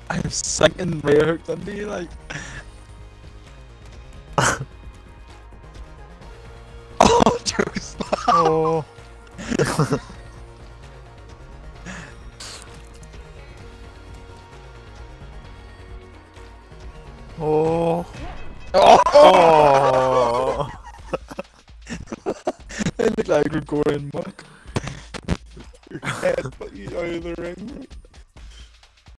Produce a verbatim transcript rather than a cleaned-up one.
I'm sinking right hooked into you, like. Oh, jokes. Oh. Oh. Oh! Oh. It looked like Gregorian monk. Your head put you out of the ring.